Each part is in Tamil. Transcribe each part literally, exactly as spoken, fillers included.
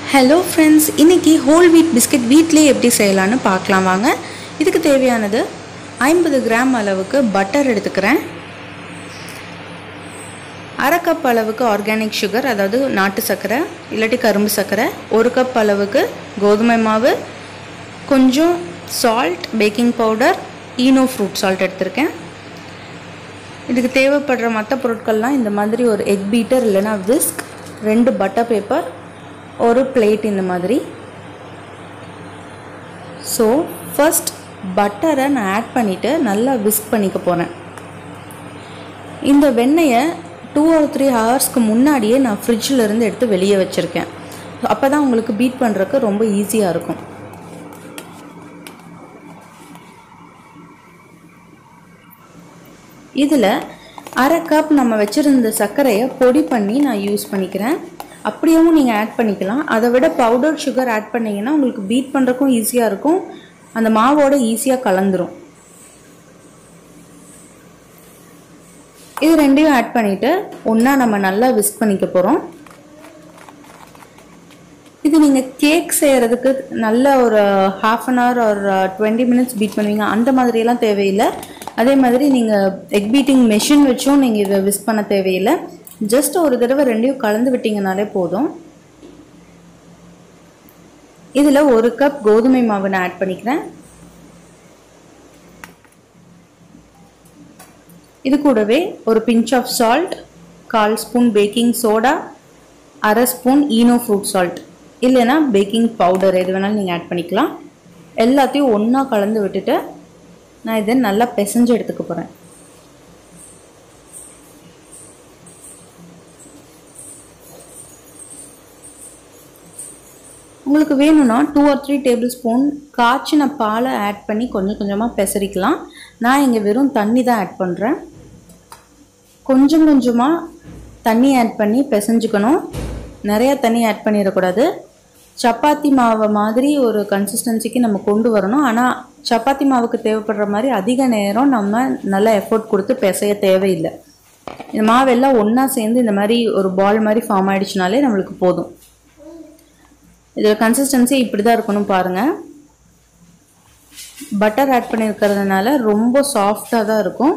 Hello friends, இன்னைக்கு whole wheat biscuit வீட்லயே எப்படி செய்யலாம்னு பார்க்கலாம் வாங்க. இதுக்கு தேவையானது ஐம்பது கிராம் அளவுக்கு பட்டர் எடுத்துக்கிறேன். அரை கப் அளவுக்கு ஆர்கானிக் sugar, அதாவது நாட்டு சர்க்கரை இல்லாட்டி கரும்பு சர்க்கரை, ஒரு கப் அளவுக்கு கோதுமை மாவு, கொஞ்சம் salt, baking powder, eno fruit salt எடுத்துர்க்கேன். இதுக்கு தேவைப்படுற மற்ற பொருட்கள்லாம் இந்த மாதிரி ஒரு egg beater இல்லனா whisk, ரெண்டு பட்டர் பேப்பர், ஒரு plate இந்த மாதிரி. So first பட்டரை நான் ஆட் பண்ணிட்டு நல்லா whisk பண்ணிக்க போறேன். இந்த வெண்ணெயை two or three ஹவர்ஸ்க்கு முன்னாடியே நான் ஃப்ரிட்ஜ்ல இருந்து எடுத்து வெளியே வச்சிருக்கேன். அப்பதான் உங்களுக்கு பீட் பண்றதுக்கு ரொம்ப ஈஸியா இருக்கும். இதுல அரை கப் நம்ம வச்சிருந்த சர்க்கரையை பொடி பண்ணி நான் யூஸ் பண்ணிக்கிறேன். அப்படியும் நீங்க ஆட் பண்ணிக்கலாம். அதை விட பவுடர் சுகர் ஆட் பண்ணீங்கன்னா உங்களுக்கு பீட் பண்றதுக்கும் ஈஸியா இருக்கும். அந்த மாவோட ஈஸியா கலந்துரும். இது ரெண்டையும் ஆட் பண்ணிட்டு ஒண்ணா நம்ம நல்லா விஸ்க் பண்ணிக்க போறோம். இது நீங்க கேக் செய்யறதுக்கு நல்ல ஒரு half an hour or twenty minutes beat பண்ணுவீங்க. அந்த மாதிரி எல்லாம் தேவையில்லை. அதே மாதிரி நீங்க எக் பீட்டிங் மெஷின் வச்சும் நீங்க இத விஸ்க் பண்ண தேவையில்லை. ஜஸ்ட் ஒரு தடவை ரெண்டையும் கலந்து விட்டீங்கனாலே போதும். இதுல ஒரு கப் கோதுமை மாவு நான் ஆட் பண்ணிக்கிறேன். இது கூடவே ஒரு pinch of salt, கால் ஸ்பூன் பேக்கிங் சோடா, அரை ஸ்பூன் ஈனோ ஃப்ரூட் சால்ட் இல்லைன்னா பேக்கிங் பவுடர் எது வேணாலும் நீங்கள் ஆட் பண்ணிக்கலாம். எல்லாத்தையும் ஒன்றா கலந்து விட்டுட்டு நான் இதை நல்லா பிசைஞ்சு எடுத்துக்க போகிறேன். உங்களுக்கு வேணும்னா two or three table spoon காய்ச்சின பாலை ஆட் பண்ணி கொஞ்சம் கொஞ்சமாக பெசரிக்கலாம். நான் இங்கே வெறும் தண்ணி தான் ஆட் பண்ணுறேன். கொஞ்சம் கொஞ்சமாக தண்ணி ஆட் பண்ணி பிசைஞ்சுக்கணும். நிறைய தண்ணி ஆட் பண்ணிடக்கூடாது. சப்பாத்தி மாவு மாதிரி ஒரு கன்சிஸ்டன்சிக்கு நம்ம கொண்டு வரணும். ஆனால் சப்பாத்தி மாவுக்கு தேவைப்படுற மாதிரி அதிக நேரம் நம்ம நல்லா எஃபோர்ட் கொடுத்து பிசைய தேவையில்லை. இந்த மாவெல்லாம் ஒன்றா சேர்ந்து இந்த மாதிரி ஒரு பால் மாதிரி ஃபார்ம் ஆகிடுச்சுனாலே நம்மளுக்கு போதும். இதோட கன்சிஸ்டன்சி இப்படி தான் இருக்கணும் பாருங்கள். பட்டர் ஆட் பண்ணியிருக்கிறதுனால ரொம்ப சாஃப்டாக தான் இருக்கும்.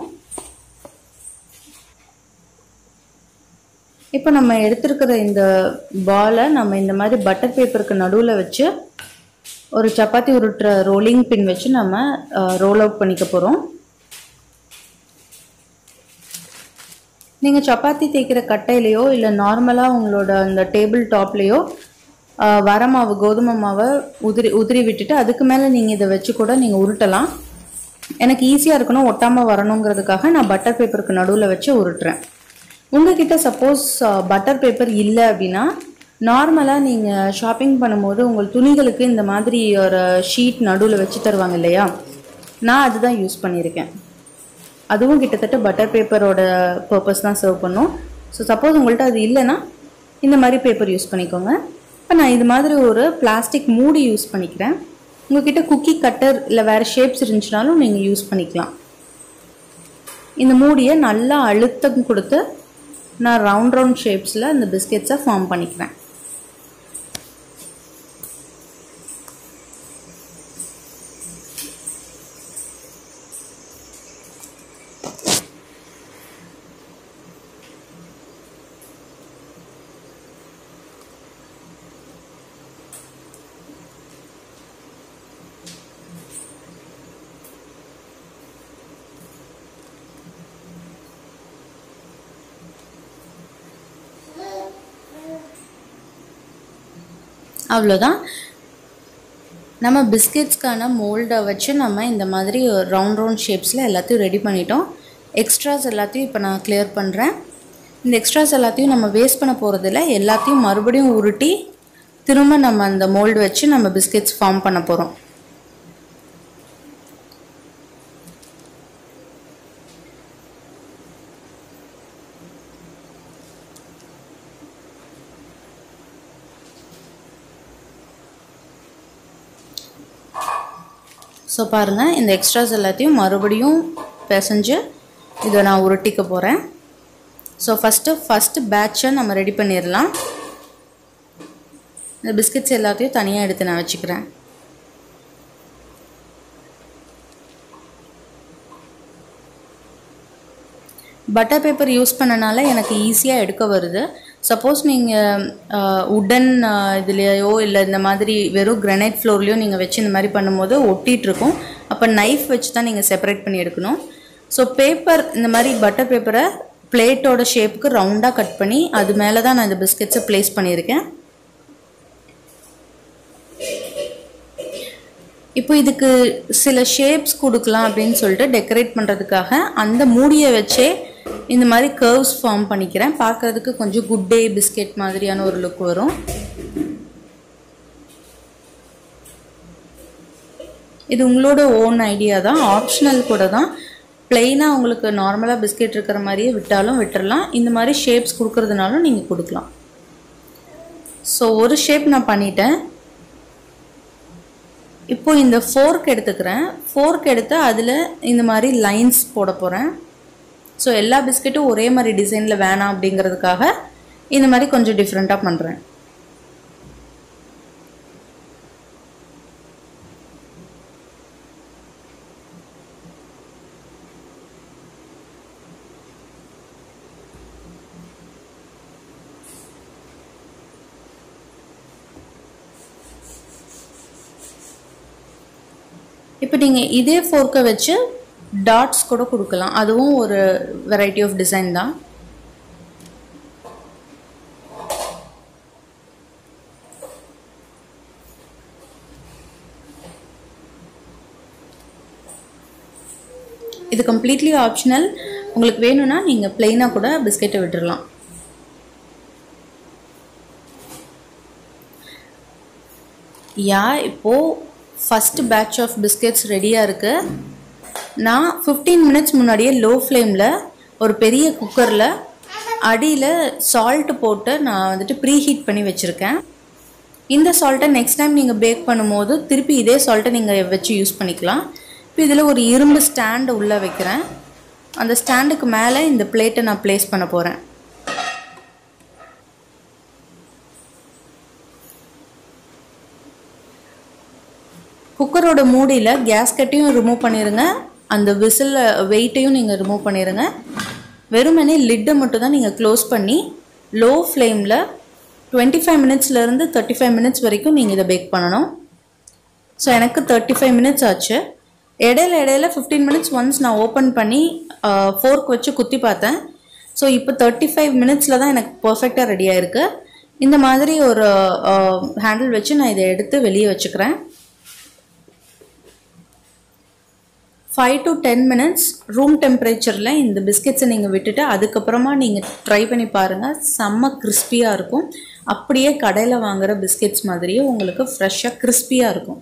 இப்போ நம்ம எடுத்துருக்கிற இந்த பாலை நம்ம இந்த மாதிரி பட்டர் பேப்பருக்கு நடுவில் வச்சு ஒரு சப்பாத்தி உருட்டுற ரோலிங் பின் வச்சு நம்ம ரோல் அவுட் பண்ணிக்க போகிறோம். நீங்கள் சப்பாத்தி தேய்க்கிற கட்டையிலையோ இல்லை நார்மலாக உங்களோட அந்த டேபிள் டாப்லேயோ வர மாவு கோதுமை மாவை உதிரி உதிரி விட்டுட்டு அதுக்கு மேலே நீங்கள் இதை வச்சு கூட நீங்கள் உருட்டலாம். எனக்கு ஈஸியாக இருக்கணும், ஒட்டாமல் வரணுங்கிறதுக்காக நான் பட்டர் பேப்பருக்கு நடுவில் வச்சு உருட்டுறேன். உங்ககிட்ட சப்போஸ் பட்டர் பேப்பர் இல்லை அப்படின்னா நார்மலாக நீங்கள் ஷாப்பிங் பண்ணும்போது உங்கள் துணிகளுக்கு இந்த மாதிரி ஒரு ஷீட் நடுவில் வச்சு தருவாங்க இல்லையா, நான் அதுதான் யூஸ் பண்ணியிருக்கேன். அதுவும் கிட்டத்தட்ட பட்டர் பேப்பரோட பர்பஸ் தான் சர்வ் பண்ணும். ஸோ சப்போஸ் உங்கள்கிட்ட அது இல்லைன்னா இந்த மாதிரி பேப்பர் யூஸ் பண்ணிக்கோங்க. இப்போ நான் இது மாதிரி ஒரு பிளாஸ்டிக் மூடி யூஸ் பண்ணிக்கிறேன். உங்ககிட்ட குக்கி கட்டர் இல்லை வேறு ஷேப்ஸ் இருந்துச்சுனாலும் நீங்கள் யூஸ் பண்ணிக்கலாம். இந்த மூடியை நல்லா அழுத்தம் கொடுத்து நான் ரவுண்ட் ரவுண்ட் ஷேப்ஸில் இந்த பிஸ்கெட்ஸை ஃபார்ம் பண்ணிக்கிறேன். அவ்வளோதான். நம்ம பிஸ்கெட்ஸ்க்கான மோல்டை வச்சு நம்ம இந்த மாதிரி ரவுண்ட் ரவுண்ட் ஷேப்ஸில் எல்லாத்தையும் ரெடி பண்ணிட்டோம். எக்ஸ்ட்ராஸ் எல்லாத்தையும் இப்போ நான் கிளியர் பண்ணுறேன். இந்த எக்ஸ்ட்ராஸ் எல்லாத்தையும் நம்ம வேஸ்ட் பண்ண போகிறதில்ல. எல்லாத்தையும் மறுபடியும் உருட்டி திரும்ப நம்ம அந்த மோல்டு வச்சு நம்ம பிஸ்கெட்ஸ் ஃபார்ம் பண்ண போகிறோம். ஸோ பாருங்கள், இந்த எக்ஸ்ட்ராஸ் எல்லாத்தையும் மறுபடியும் பிசைஞ்சு இதை நான் உருட்டிக்க போகிறேன். ஸோ ஃபஸ்ட்டு ஃபஸ்ட்டு பேட்சை நம்ம ரெடி பண்ணிடலாம். இந்த பிஸ்கெட்ஸ் எல்லாத்தையும் தனியாக எடுத்து நான் வச்சுக்கிறேன். பட்டர் பேப்பர் யூஸ் பண்ணனால எனக்கு ஈஸியாக எடுக்க வருது. சப்போஸ் நீங்கள் உடன் இதுலேயோ இல்லை இந்த மாதிரி வெறும் கிரானைட் ஃப்ளோர்லேயோ நீங்கள் வச்சு இந்த மாதிரி பண்ணும்போது ஒட்டிகிட்ருக்கும். அப்போ நைஃப் வச்சு தான் நீங்கள் செப்பரேட் பண்ணி எடுக்கணும். ஸோ பேப்பர் இந்த மாதிரி பட்டர் பேப்பரை பிளேட்டோட ஷேப்புக்கு ரவுண்டாக கட் பண்ணி அது மேலே தான் நான் இந்த பிஸ்கெட்ஸை ப்ளேஸ் பண்ணியிருக்கேன். இப்போ இதுக்கு சில ஷேப்ஸ் கொடுக்கலாம் அப்படின்னு சொல்லிட்டு டெக்கரேட் பண்ணுறதுக்காக அந்த மூடியை வச்சே இந்த மாதிரி கர்வ்ஸ் ஃபார்ம் பண்ணிக்கிறேன். பார்க்குறதுக்கு கொஞ்சம் குட் டே பிஸ்கெட் மாதிரியான ஒரு லுக் வரும். இது உங்களோட ஓன் ஐடியா தான், ஆப்ஷனல் கூட தான். பிளெயினாக உங்களுக்கு நார்மலாக பிஸ்கெட் இருக்கிற மாதிரியே விட்டாலும் விட்டுடலாம். இந்த மாதிரி ஷேப்ஸ் கொடுக்கறதுனாலும் நீங்கள் கொடுக்கலாம். ஸோ ஒரு ஷேப் நான் பண்ணிட்டேன். இப்போ இந்த ஃபோர்க் எடுத்துக்கிறேன். ஃபோர்க் எடுத்து அதில் இந்த மாதிரி லைன்ஸ் போட போகிறேன். ஸோ எல்லா பிஸ்கெட்டும் ஒரே மாதிரி டிசைனில் வேணாம் அப்படிங்கிறதுக்காக இந்த மாதிரி கொஞ்சம் டிஃப்ரெண்ட்டாக பண்ணுறேன். இப்போ நீங்கள் இதே ஃபோர்க்கை வச்சு டாட்ஸ் கூட கொடுக்கலாம். அதுவும் ஒரு வெரைட்டி ஆஃப் டிசைன் தான். இது கம்ப்ளீட்லி ஆப்ஷனல். உங்களுக்கு வேணும்னா நீங்கள் பிளெயினாக கூட பிஸ்கெட்டை விட்டுடலாம். யா இப்போது ஃபஸ்ட்டு பேட்ச் ஆஃப் பிஸ்கெட்ஸ் ரெடியாக இருக்குது. நான் ஃபிஃப்டீன் மினிட்ஸ் முன்னாடியே லோ ஃப்ளேமில் ஒரு பெரிய குக்கரில் அடியில் சால்ட்டு போட்டு நான் வந்துட்டு ப்ரீ ஹீட் பண்ணி வச்சுருக்கேன். இந்த சால்ட்டை நெக்ஸ்ட் டைம் நீங்கள் பேக் பண்ணும்போது திருப்பி இதே சால்ட்டை நீங்கள் வச்சு யூஸ் பண்ணிக்கலாம். இப்போ இதில் ஒரு இரும்பு ஸ்டாண்டு உள்ளே வைக்கிறேன். அந்த ஸ்டாண்டுக்கு மேலே இந்த பிளேட்டை நான் ப்ளேஸ் பண்ண போகிறேன். குக்கரோட மூடியில் கேஸ்கட்டையும் ரிமூவ் பண்ணிடுங்க, அந்த விசில் வெயிட்டையும் நீங்கள் ரிமூவ் பண்ணிடுங்க. வெறுமனே லிட்டை மட்டும் தான் நீங்கள் க்ளோஸ் பண்ணி லோ ஃப்ளேமில் டுவெண்ட்டி ஃபைவ் மினிட்ஸ்லேருந்து தேர்ட்டி ஃபைவ் மினிட்ஸ் வரைக்கும் நீங்கள் இதை பேக் பண்ணணும். ஸோ எனக்கு தேர்ட்டி ஃபைவ் மினிட்ஸ் ஆச்சு. இடையில இடையில ஃபிஃப்டீன் மினிட்ஸ் ஒன்ஸ் நான் ஓப்பன் பண்ணி ஃபோர்க் வச்சு குத்தி பார்த்தேன். ஸோ இப்போ தேர்ட்டி ஃபைவ் மினிட்ஸில் தான் எனக்கு பர்ஃபெக்டாக ரெடியாக இருக்குது. இந்த மாதிரி ஒரு ஹேண்டில் வச்சு நான் இதை எடுத்து வெளியே வச்சுக்கிறேன். Five to ten minutes room டெம்பரேச்சரில் இந்த பிஸ்கெட்ஸை நீங்கள் விட்டுட்டு அதுக்கப்புறமா நீங்கள் ட்ரை பண்ணி பாருங்கள். செம்ம கிறிஸ்பியாக இருக்கும். அப்படியே கடையில் வாங்குகிற பிஸ்கெட்ஸ் மாதிரியே உங்களுக்கு ஃப்ரெஷ்ஷாக கிறிஸ்பியாக இருக்கும்.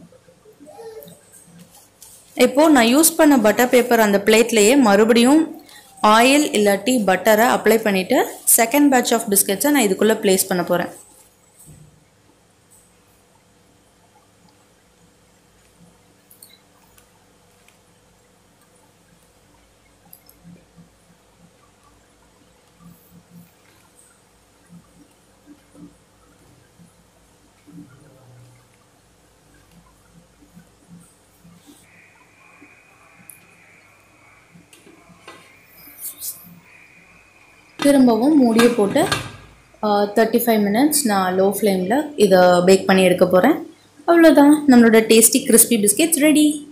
இப்போது நான் யூஸ் பண்ண பட்டர் பேப்பர் அந்த பிளேட்லேயே மறுபடியும் ஆயில் இல்லாட்டி பட்டரை அப்ளை பண்ணிவிட்டு செகண்ட் பேட்ச் ஆஃப் பிஸ்கெட்ஸை நான் இதுக்குள்ளே ப்ளேஸ் பண்ண போகிறேன். திரும்பவும் மூடியை போட்டு தேர்ட்டி ஃபைவ் மினிட்ஸ் நான் லோ ஃப்ளேமில் இதை பேக் பண்ணி எடுக்க போகிறேன். அவ்வளோதான், நம்மளோட டேஸ்டி கிறிஸ்பி பிஸ்கெட்ஸ் ரெடி.